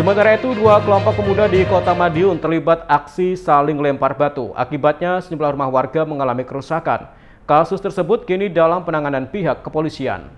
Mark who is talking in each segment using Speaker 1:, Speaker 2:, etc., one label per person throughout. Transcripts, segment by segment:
Speaker 1: Sementara itu, dua kelompok pemuda di Kota Madiun terlibat aksi saling lempar batu. Akibatnya, sejumlah rumah warga mengalami kerusakan. Kasus tersebut kini dalam penanganan pihak kepolisian.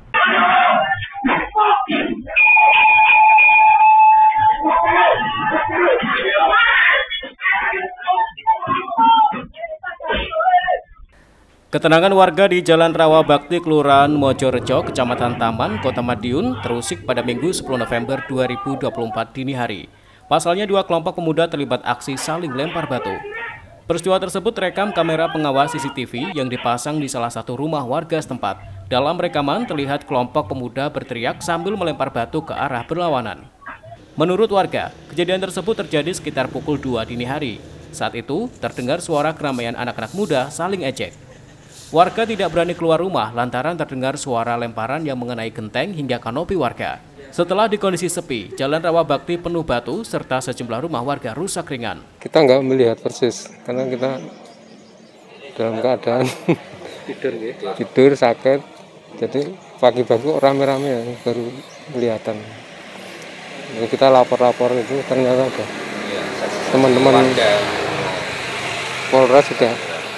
Speaker 1: Ketenangan warga di Jalan Rawa Bakti, Kelurahan Mojorejo, Kecamatan Taman, Kota Madiun, terusik pada Minggu 10 November 2024 dini hari. Pasalnya, dua kelompok pemuda terlibat aksi saling lempar batu. Peristiwa tersebut terekam kamera pengawas CCTV yang dipasang di salah satu rumah warga setempat. Dalam rekaman terlihat kelompok pemuda berteriak sambil melempar batu ke arah berlawanan. Menurut warga, kejadian tersebut terjadi sekitar pukul 2 dini hari. Saat itu, terdengar suara keramaian anak-anak muda saling ejek. Warga tidak berani keluar rumah lantaran terdengar suara lemparan yang mengenai genteng hingga kanopi warga. Setelah di kondisi sepi, Jalan Rawa Bakti penuh batu serta sejumlah rumah warga rusak ringan.
Speaker 2: Kita nggak melihat persis karena kita dalam keadaan tidur sakit. Jadi pagi-pagi rame-rame baru kelihatan. Jadi kita lapor-lapor itu ternyata ada teman-teman Polres sudah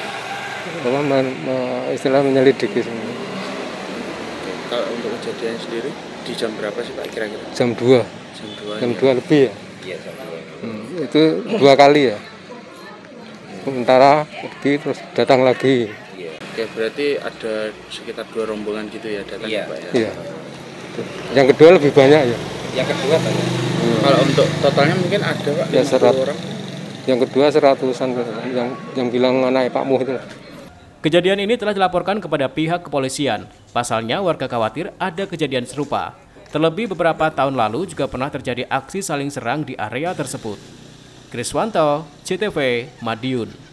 Speaker 2: istilah menyelidiki semua.
Speaker 3: Kalau untuk kejadian sendiri di jam berapa sih Pak kira-kira?
Speaker 2: Jam 2. Jam 2 lebih ya?
Speaker 3: Iya, jam 2.
Speaker 2: Itu 2 kali ya. Sementara pergi terus datang lagi.
Speaker 3: Iya. Oke, berarti ada sekitar 2 rombongan gitu ya datang ya, Pak ya?
Speaker 2: Iya. Yang kedua lebih banyak ya.
Speaker 3: Yang kedua banyak. Kalau untuk totalnya mungkin ada Pak
Speaker 2: Ya,
Speaker 3: 50 orang.
Speaker 2: Yang kedua 100-an yang bilang naik Pak Muh itu.
Speaker 1: Kejadian ini telah dilaporkan kepada pihak kepolisian. Pasalnya, warga khawatir ada kejadian serupa. Terlebih beberapa tahun lalu juga pernah terjadi aksi saling serang di area tersebut. Kriswanto, CTV, Madiun.